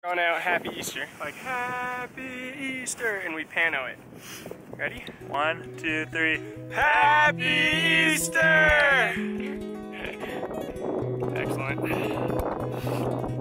Going out Happy Easter, like Happy Easter, and we pano it. Ready? 1, 2, 3. Happy Easter! Excellent.